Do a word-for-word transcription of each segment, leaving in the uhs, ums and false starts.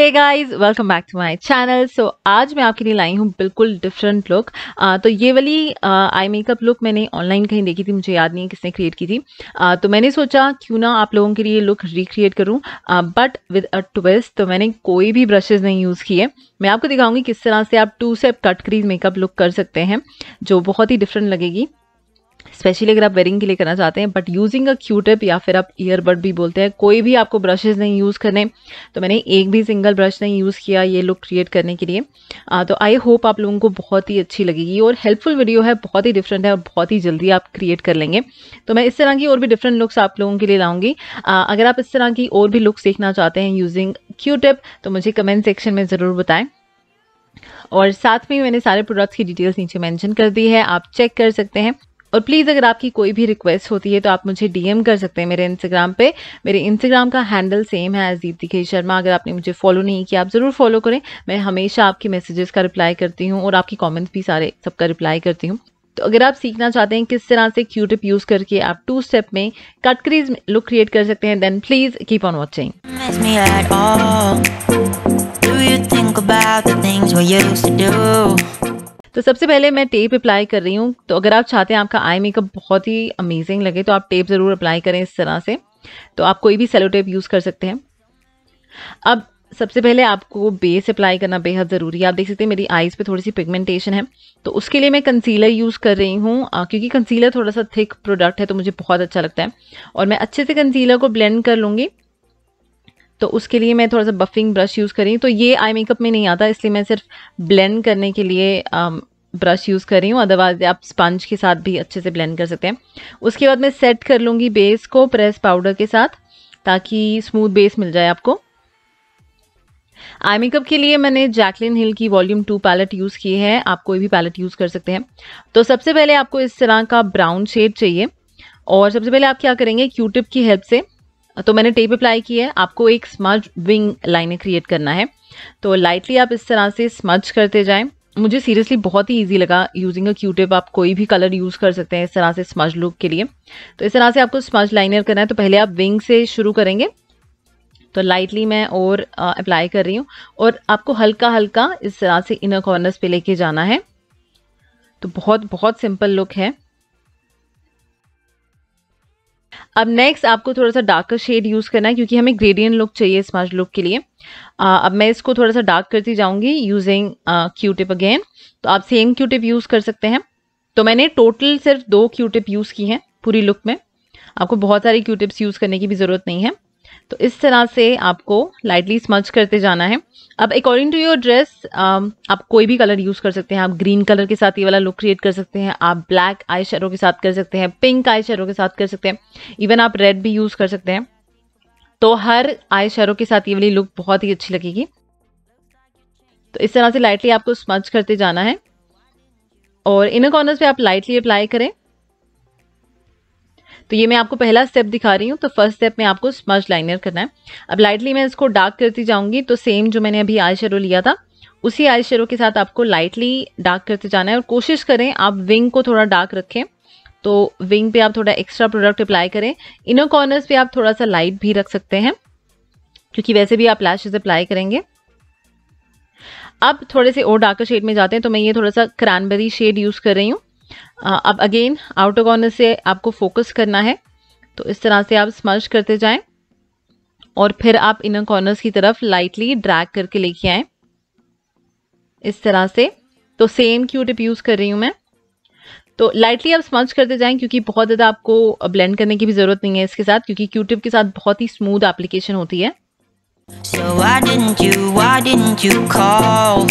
Hey guys, welcome back to my channel. So आज मैं आपके लिए लाई हूँ बिल्कुल डिफरेंट लुक। तो ये वाली आई मेकअप लुक मैंने ऑनलाइन कहीं देखी थी, मुझे याद नहीं है किसने क्रिएट की थी। uh, तो मैंने सोचा क्यों ना आप लोगों के लिए लुक रिक्रिएट करूँ, बट विद अ ट्विस्ट। तो मैंने कोई भी ब्रशेज नहीं यूज़ किए। मैं आपको दिखाऊंगी किस तरह से आप two step cut crease makeup look कर सकते हैं, जो बहुत ही डिफरेंट लगेगी, स्पेशली अगर आप वेडिंग के लिए करना चाहते हैं। बट यूजिंग अ क्यूटिप या फिर आप ईयरबड भी बोलते हैं, कोई भी आपको ब्रशेज नहीं यूज़ करने। तो मैंने एक भी सिंगल ब्रश नहीं यूज़ किया ये लुक क्रिएट करने के लिए। आ, तो आई होप आप लोगों को बहुत ही अच्छी लगेगी और हेल्पफुल वीडियो है, बहुत ही डिफरेंट है और बहुत ही जल्दी आप क्रिएट कर लेंगे। तो मैं इस तरह की और भी डिफरेंट लुक्स आप लोगों के लिए लाऊंगी। अगर आप इस तरह की और भी लुक्स देखना चाहते हैं यूजिंग क्यूटिप तो मुझे कमेंट सेक्शन में ज़रूर बताएं। और साथ में मैंने सारे प्रोडक्ट्स की डिटेल्स नीचे मेंशन कर दी है, आप चेक कर सकते हैं। और प्लीज़ अगर आपकी कोई भी रिक्वेस्ट होती है तो आप मुझे डीएम कर सकते हैं मेरे इंस्टाग्राम पे। मेरे इंस्टाग्राम का हैंडल सेम है एज दीप्ति के शर्मा। अगर आपने मुझे फॉलो नहीं किया आप ज़रूर फॉलो करें। मैं हमेशा आपके मैसेजेस का रिप्लाई करती हूँ और आपकी कमेंट्स भी सारे सबका रिप्लाई करती हूँ। तो अगर आप सीखना चाहते हैं किस तरह से क्यूटिप यूज़ करके आप टू स्टेप में कट क्रीज लुक क्रिएट कर सकते हैं, then please keep on watching. तो सबसे पहले मैं टेप अप्लाई कर रही हूँ। तो अगर आप चाहते हैं आपका आई मेकअप बहुत ही अमेजिंग लगे तो आप टेप ज़रूर अप्लाई करें इस तरह से। तो आप कोई भी सेलो टेप यूज़ कर सकते हैं। अब सबसे पहले आपको बेस अप्लाई करना बेहद ज़रूरी है। आप देख सकते हैं मेरी आईज़ पे थोड़ी सी पिगमेंटेशन है, तो उसके लिए मैं कंसीलर यूज़ कर रही हूँ, क्योंकि कंसीलर थोड़ा सा थिक प्रोडक्ट है तो मुझे बहुत अच्छा लगता है। और मैं अच्छे से कंसीलर को ब्लेंड कर लूँगी। तो उसके लिए मैं थोड़ा सा बफिंग ब्रश यूज़ करी। तो ये आई मेकअप में नहीं आता, इसलिए मैं सिर्फ ब्लेंड करने के लिए ब्रश यूज़ कर रही हूँ। अदरवाइज आप स्पंज के साथ भी अच्छे से ब्लेंड कर सकते हैं। उसके बाद मैं सेट कर लूँगी बेस को प्रेस पाउडर के साथ, ताकि स्मूथ बेस मिल जाए आपको। आई मेकअप के लिए मैंने जैकलिन हिल की वॉल्यूम टू पैलेट यूज़ की है, आप कोई भी पैलेट यूज़ कर सकते हैं। तो सबसे पहले आपको इस तरह का ब्राउन शेड चाहिए और सबसे पहले आप क्या करेंगे, क्यूटिप की हेल्प से, तो मैंने टेप अप्लाई की है, आपको एक स्मज विंग लाइनर क्रिएट करना है। तो लाइटली आप इस तरह से स्मज करते जाएं। मुझे सीरियसली बहुत ही इजी लगा यूजिंग अ क्यूटिप। आप कोई भी कलर यूज़ कर सकते हैं इस तरह से स्मज लुक के लिए। तो इस तरह से आपको स्मज लाइनर करना है। तो पहले आप विंग से शुरू करेंगे। तो लाइटली मैं और अप्लाई कर रही हूँ और आपको हल्का हल्का इस तरह से इनर कॉर्नर्स पे लेके जाना है। तो बहुत बहुत सिंपल लुक है। अब नेक्स्ट आपको थोड़ा सा डार्कर शेड यूज़ करना है, क्योंकि हमें ग्रेडियंट लुक चाहिए स्मज लुक के लिए। आ, अब मैं इसको थोड़ा सा डार्क करती जाऊंगी यूजिंग क्यूटिप अगेन। तो आप सेम क्यूटिप यूज़ कर सकते हैं। तो मैंने टोटल सिर्फ दो क्यूटिप यूज़ की हैं पूरी लुक में, आपको बहुत सारी क्यूटिप्स यूज़ करने की भी ज़रूरत नहीं है। तो इस तरह से आपको लाइटली स्मज करते जाना है। अब अकॉर्डिंग टू योर ड्रेस आप कोई भी कलर यूज़ कर सकते हैं। आप ग्रीन कलर के साथ ये वाला लुक क्रिएट कर सकते हैं, आप ब्लैक आई शेडो के साथ कर सकते हैं, पिंक आई शेडो के साथ कर सकते हैं, इवन आप रेड भी यूज़ कर सकते हैं। तो हर आई शेडो के साथ ये वाली लुक बहुत ही अच्छी लगेगी। तो इस तरह से लाइटली आपको स्मज करते जाना है और इनर कॉर्नर्स पे आप लाइटली अप्लाई करें। तो ये मैं आपको पहला स्टेप दिखा रही हूँ। तो फर्स्ट स्टेप में आपको स्मज लाइनर करना है। अब लाइटली मैं इसको डार्क करती जाऊंगी। तो सेम जो मैंने अभी आई शेडो लिया था उसी आई शेडो के साथ आपको लाइटली डार्क करते जाना है और कोशिश करें आप विंग को थोड़ा डार्क रखें। तो विंग पे आप थोड़ा एक्स्ट्रा प्रोडक्ट अप्लाई करें। इनर कॉर्नर्स पे आप थोड़ा सा लाइट भी रख सकते हैं, क्योंकि वैसे भी आप लैशेस अप्लाई करेंगे। अब थोड़े से और डार्कर शेड में जाते हैं। तो मैं ये थोड़ा सा क्रैनबेरी शेड यूज़ कर रही हूँ। अब अगेन आउटर कॉर्नर से आपको फोकस करना है। तो इस तरह से आप स्मज करते जाएं और फिर आप इनर कॉर्नर्स की तरफ लाइटली ड्रैग करके लेके आएं इस तरह से। तो सेम क्यूटिप यूज़ कर रही हूँ मैं। तो लाइटली आप स्मज करते जाएं, क्योंकि बहुत ज़्यादा आपको ब्लेंड करने की भी ज़रूरत नहीं है इसके साथ, क्योंकि क्यूटिप के साथ बहुत ही स्मूथ एप्लीकेशन होती है। So why didn't you, why didn't you call?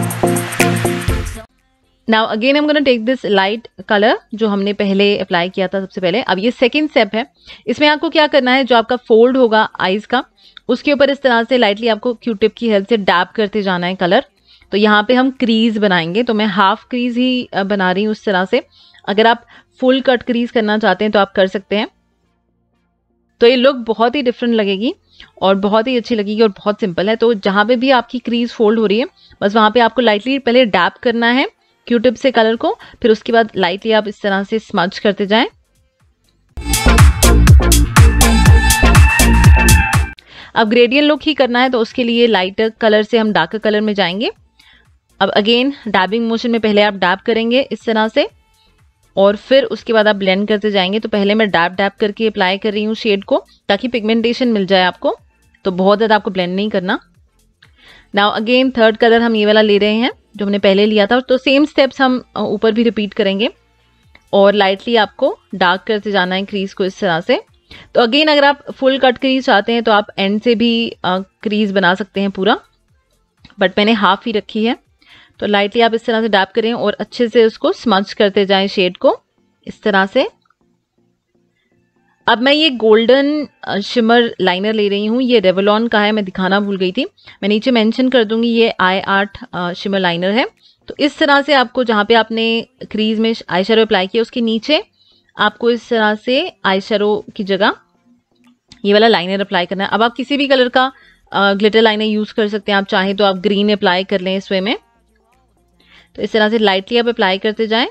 Now again I am gonna take this light colour जो हमने पहले अप्लाई किया था सबसे पहले। अब ये सेकंड स्टेप है। इसमें आपको क्या करना है, जो आपका फोल्ड होगा आईज का उसके ऊपर इस तरह से लाइटली आपको क्यूटिप की हेल्प से डैब करते जाना है कलर। तो यहाँ पे हम क्रीज बनाएंगे। तो मैं हाफ क्रीज ही बना रही हूँ उस तरह से। अगर आप फुल कट क्रीज करना चाहते हैं तो आप कर सकते हैं। तो ये लुक बहुत ही डिफरेंट लगेगी और बहुत ही अच्छी लगेगी और बहुत सिंपल है। तो जहाँ पे भी आपकी क्रीज फोल्ड हो रही है बस वहाँ पे आपको लाइटली पहले डैब करना है क्यूटिप से कलर को, फिर उसके बाद लाइटली आप इस तरह से स्मज करते जाएं। अब ग्रेडियंट लुक ही करना है तो उसके लिए लाइटर कलर से हम डार्कर कलर में जाएंगे। अब अगेन डैबिंग मोशन में पहले आप डैब करेंगे इस तरह से और फिर उसके बाद आप ब्लेंड करते जाएंगे। तो पहले मैं डैब डैब करके अप्लाई कर रही हूँ शेड को ताकि पिगमेंटेशन मिल जाए आपको, तो बहुत ज़्यादा आपको ब्लेंड नहीं करना। नाउ अगेन थर्ड कलर हम ये वाला ले रहे हैं जो हमने पहले लिया था, तो सेम स्टेप्स हम ऊपर भी रिपीट करेंगे और लाइटली आपको डार्क करते जाना है क्रीज को इस तरह से। तो अगेन अगर आप फुल कट क्रीज चाहते हैं तो आप एंड से भी क्रीज बना सकते हैं पूरा, बट मैंने हाफ ही रखी है। तो लाइटली आप इस तरह से डैप करें और अच्छे से उसको स्मच करते जाएं शेड को इस तरह से। अब मैं ये गोल्डन शिमर लाइनर ले रही हूँ, ये रेवलॉन का है, मैं दिखाना भूल गई थी, मैं नीचे मेंशन कर दूंगी, ये आई आर्ट शिमर लाइनर है। तो इस तरह से आपको जहाँ पे आपने क्रीज में आई शैडो अप्लाई किया उसके नीचे आपको इस तरह से आई शैडो की जगह ये वाला लाइनर अप्लाई करना है। अब आप किसी भी कलर का ग्लिटर लाइनर यूज कर सकते हैं, आप चाहें तो आप ग्रीन अप्लाई कर लें इस वे में। तो इस तरह से लाइटली आप अप्लाई करते जाएं।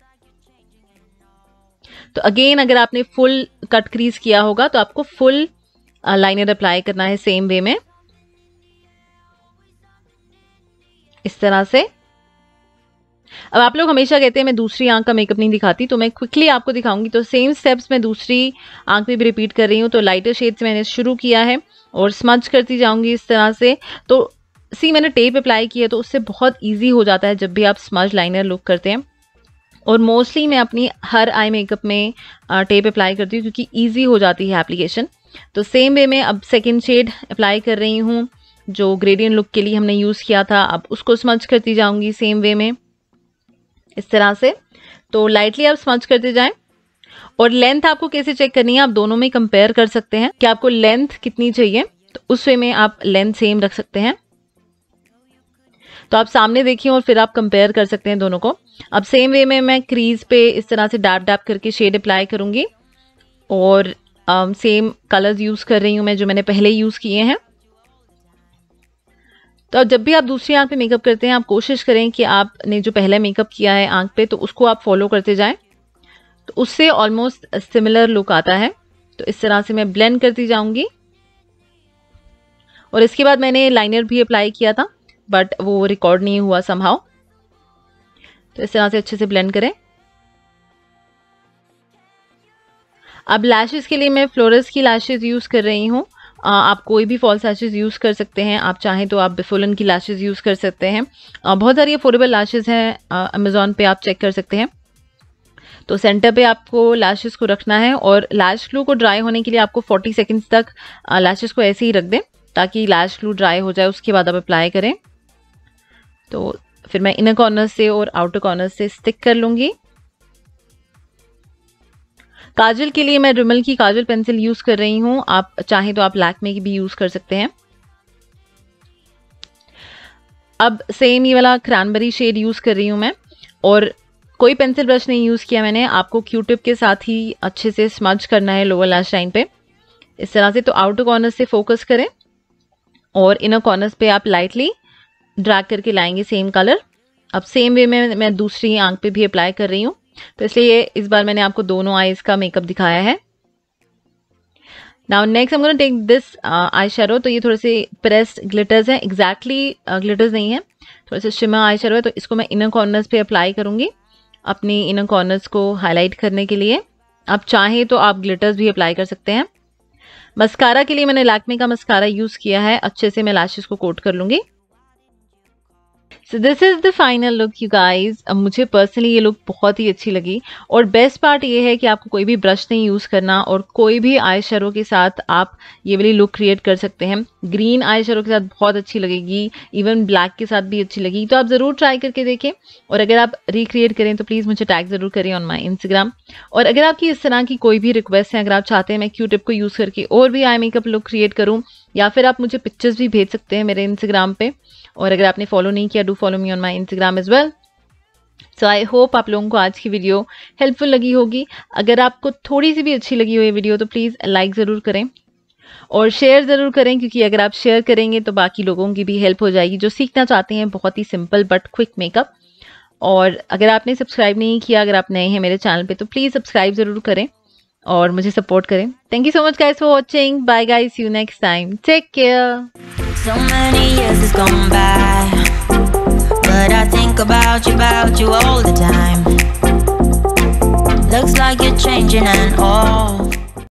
तो अगेन अगर आपने फुल कट क्रीज किया होगा तो आपको फुल लाइनर अप्लाई करना है सेम वे में इस तरह से। अब आप लोग हमेशा कहते हैं मैं दूसरी आंख का मेकअप नहीं दिखाती, तो मैं क्विकली आपको दिखाऊंगी। तो सेम स्टेप्स मैं दूसरी आंख में भी रिपीट कर रही हूँ। तो लाइटर शेड से मैंने शुरू किया है और स्मच करती जाऊंगी इस तरह से। तो सी मैंने टेप अप्लाई किया तो उससे बहुत ईजी हो जाता है जब भी आप स्मज लाइनर लुक करते हैं। और मोस्टली मैं अपनी हर आई मेकअप में टेप अप्लाई करती हूँ क्योंकि ईजी हो जाती है एप्लीकेशन। तो सेम वे में अब सेकेंड शेड अप्लाई कर रही हूँ जो ग्रेडियंट लुक के लिए हमने यूज़ किया था, अब उसको स्मच करती जाऊंगी सेम वे में इस तरह से। तो लाइटली आप स्मच करते जाएं। और लेंथ आपको कैसे चेक करनी है, आप दोनों में कंपेयर कर सकते हैं कि आपको लेंथ कितनी चाहिए, तो उस वे में आप लेंथ सेम रख सकते हैं। तो आप सामने देखिए और फिर आप कंपेयर कर सकते हैं दोनों को। अब सेम वे में मैं क्रीज पे इस तरह से डैप डैप करके शेड अप्लाई करूंगी और सेम कलर्स यूज कर रही हूं मैं जो मैंने पहले यूज किए हैं। तो जब भी आप दूसरी आंख पे मेकअप करते हैं आप कोशिश करें कि आपने जो पहले मेकअप किया है आंख पे तो उसको आप फॉलो करते जाएं, तो उससे ऑलमोस्ट सिमिलर लुक आता है। तो इस तरह से मैं ब्लेंड करती जाऊंगी और इसके बाद मैंने लाइनर भी अप्लाई किया था बट वो रिकॉर्ड नहीं हुआ समहाउ। तो इस तरह से अच्छे से ब्लेंड करें। अब लैशेस के लिए मैं फ्लोरस की लैशेस यूज कर रही हूँ। आप कोई भी फॉल्स लैशेस यूज कर सकते हैं, आप चाहें तो आप बिफोलन की लैशेस यूज कर सकते हैं। बहुत सारी अफोर्डेबल लैशेस हैं अमेजोन पे, आप चेक कर सकते हैं। तो सेंटर पे आपको लैशेस को रखना है और लैश ग्लू को ड्राई होने के लिए आपको चालीस सेकंड्स तक लैशेस को ऐसे ही रख दें ताकि लैश ग्लू ड्राई हो जाए, उसके बाद आप अप्लाई करें। तो फिर मैं इनर कॉर्नर से और आउटर कॉर्नर से स्टिक कर लूंगी। काजल के लिए मैं रिमल की काजल पेंसिल यूज कर रही हूं, आप चाहें तो आप लैक्मे की भी यूज कर सकते हैं। अब सेम ये वाला क्रैनबेरी शेड यूज कर रही हूं मैं और कोई पेंसिल ब्रश नहीं यूज किया मैंने, आपको क्यूटिप के साथ ही अच्छे से स्मज करना है लोअर लैश लाइन पे इस तरह से। तो आउटर कॉर्नर से फोकस करें और इनर कॉर्नर्स पे आप लाइटली ड्रैग करके लाएंगे सेम कलर। अब सेम वे में मैं दूसरी आंख पे भी अप्लाई कर रही हूँ, तो इसलिए इस बार मैंने आपको दोनों आईज का मेकअप दिखाया है। Now next I am gonna take this eye shadow. तो ये थोड़े से प्रेस्ड ग्लिटर्स हैं, एग्जैक्टली ग्लिटर्स नहीं है, थोड़े से शिमर आई शैडो है। तो इसको मैं इनर कॉर्नर्स पे अप्लाई करूंगी अपनी इनर कॉर्नर्स को हाईलाइट करने के लिए। आप चाहें तो आप ग्लिटर्स भी अप्लाई कर सकते हैं। मस्कारा के लिए मैंने लैक्मे का मस्कारा यूज किया है, अच्छे से मैं लैशेस को कोट कर लूंगी। So this is the final look you guys. अब मुझे पर्सनली ये लुक बहुत ही अच्छी लगी और बेस्ट पार्ट ये है कि आपको कोई भी ब्रश नहीं यूज करना और कोई भी आई शैडो के साथ आप ये वाली लुक क्रिएट कर सकते हैं। ग्रीन आई शैडो के साथ बहुत अच्छी लगेगी, इवन ब्लैक के साथ भी अच्छी लगेगी। तो आप जरूर ट्राई करके देखें और अगर आप रिक्रिएट करें तो प्लीज मुझे टैग जरूर करें ऑन माई इंस्टाग्राम। और अगर आपकी इस तरह की कोई भी रिक्वेस्ट है, अगर आप चाहते हैं मैं क्यू टिप को यूज करके और भी आई मेकअप लुक क्रिएट करूँ, या फिर आप मुझे पिक्चर्स भी भेज सकते हैं मेरे इंस्टाग्राम पे। और अगर आपने फॉलो नहीं किया, do follow me on my Instagram as well. So I hope आप लोगों को आज की वीडियो हेल्पफुल लगी होगी। अगर आपको थोड़ी सी भी अच्छी लगी हो ये वीडियो तो प्लीज़ लाइक ज़रूर करें और शेयर ज़रूर करें, क्योंकि अगर आप शेयर करेंगे तो बाकी लोगों की भी हेल्प हो जाएगी जो सीखना चाहते हैं बहुत ही सिंपल बट क्विक मेकअप। और अगर आपने सब्सक्राइब नहीं किया, अगर आप नए हैं मेरे चैनल पे, तो प्लीज़ सब्सक्राइब ज़रूर करें और मुझे सपोर्ट करें। Thank you so much guys for watching. Bye guys, see you next time, take care. So many years has gone by, but I think about you, about you all the time. Looks like you're changing and all